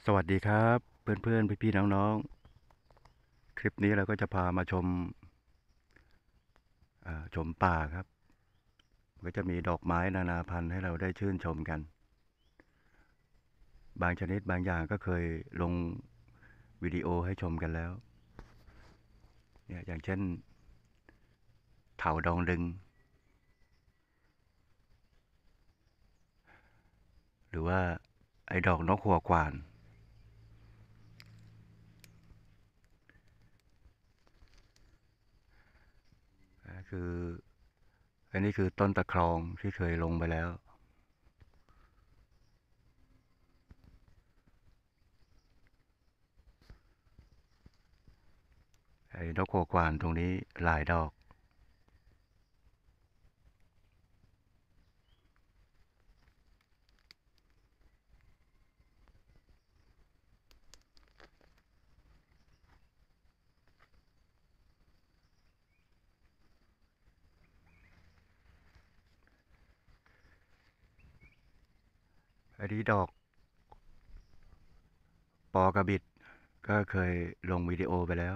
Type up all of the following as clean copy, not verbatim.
สวัสดีครับเพื่อนๆพี่ๆน้องๆคลิปนี้เราก็จะพามาชมชมป่าครับก็จะมีดอกไม้นานาพันธุ์ให้เราได้ชื่นชมกันบางชนิดบางอย่างก็เคยลงวิดีโอให้ชมกันแล้วเนี่ยอย่างเช่นเถาดองดึงหรือว่าไอ้ดอกนกหัวกวานคืออันนี้คือต้นตะครองที่เคยลงไปแล้วไอ้นกหัวกวานตรงนี้หลายดอกอันนี้ดอกปอกระบิดก็เคยลงวิดีโอไปแล้ว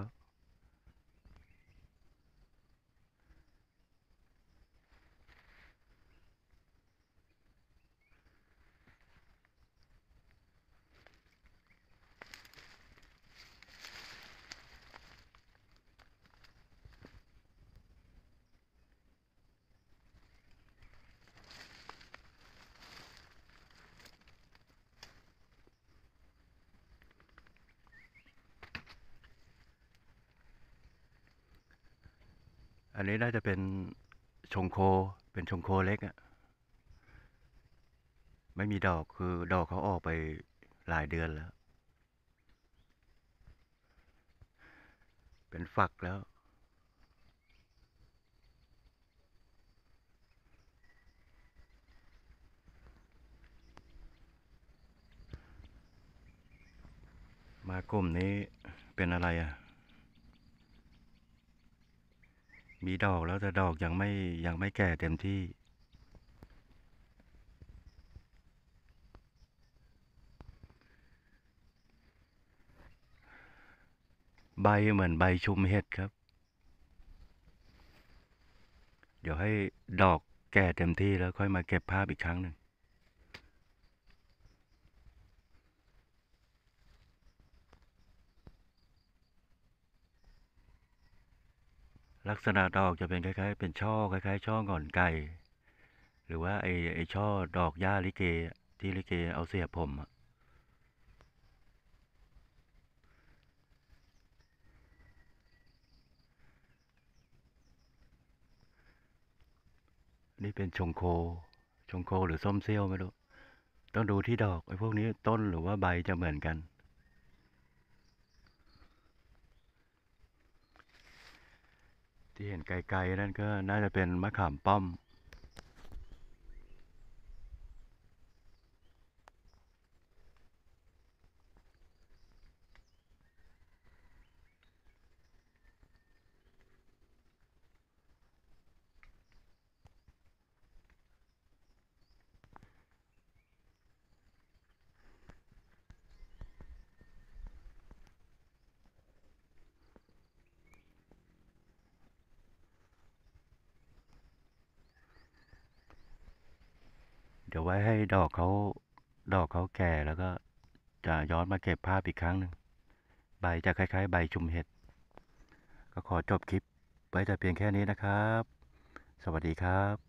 อันนี้น่าจะเป็นชงโคเป็นชงโคเล็กอะไม่มีดอกคือดอกเขาออกไปหลายเดือนแล้วเป็นฝักแล้วมากลุ่มนี้เป็นอะไรอะมีดอกแล้วแต่ดอกยังไม่แก่เต็มที่ใบเหมือนใบชุมเห็ดครับเดี๋ยวให้ดอกแก่เต็มที่แล้วค่อยมาเก็บภาพอีกครั้งหนึ่งลักษณะดอกจะเป็นคล้ายๆเป็นช่อคล้ายๆช่อหงอนไก่หรือว่าไอ้ช่อดอกหญ้าลิเกที่ลิเกเอาเสียบผมอะ นี่เป็นชงโคชงโคหรือส้มเซี่ยวไม่รู้ต้องดูที่ดอกไอ้พวกนี้ต้นหรือว่าใบจะเหมือนกันที่เห็นไกลๆนั่นก็น่าจะเป็นมะขามป้อมเดี๋ยวไว้ให้ดอกเขาแก่แล้วก็จะย้อนมาเก็บภาพอีกครั้งหนึ่งใบจะคล้ายๆใบชุมเห็ดก็ขอจบคลิปไว้แต่เพียงแค่นี้นะครับสวัสดีครับ